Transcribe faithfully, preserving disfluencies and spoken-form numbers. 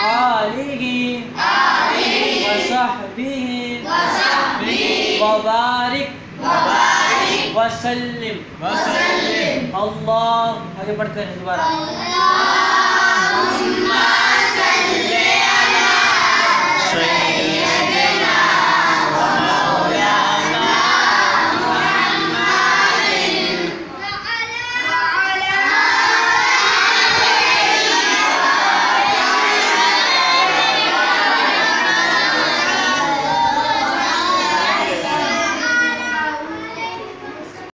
आलिहि वसहबिहि वबारिक वसल्लिम। अल्लाह आगे बढ़ते हैं दोबारा।